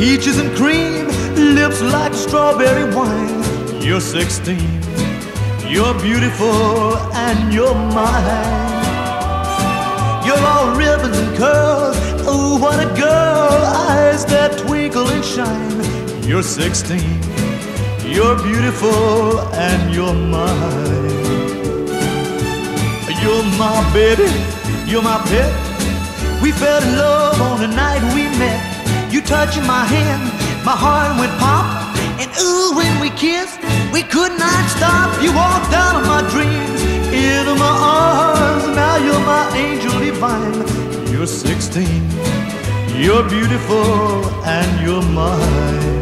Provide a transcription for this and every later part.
peaches and cream, lips like strawberry wine. You're 16, you're beautiful and you're mine. You're all ribbons and curls, oh what a girl, eyes that twinkle and shine. You're 16, you're beautiful and you're mine. You're my baby, you're my pet. We fell in love on the night we met. You touching my hand, my heart went pop. And ooh, when we kissed, we could not stop. You walked out of my dreams, into my arms. Now you're my angel divine. You're 16, you're beautiful and you're mine.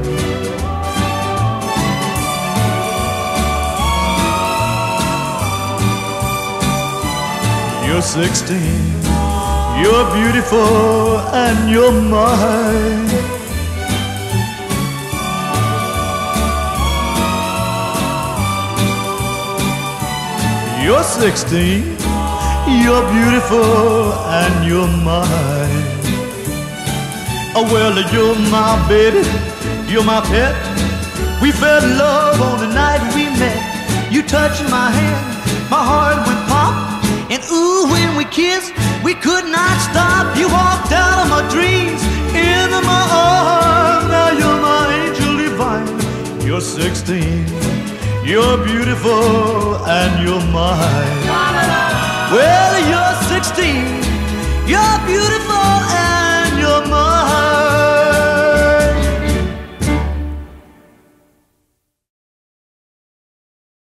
You're 16, you're beautiful and you're mine. You're 16, you're beautiful and you're mine. Oh well, you're my baby, you're my pet. We fell in love on the night we met. You touched my hand, my heart went pop. And ooh, when we kissed, we could not stop. You walked out of my dreams, into my arms. Now you're my angel divine. You're 16, you're beautiful and you're mine. Well, you're 16, you're beautiful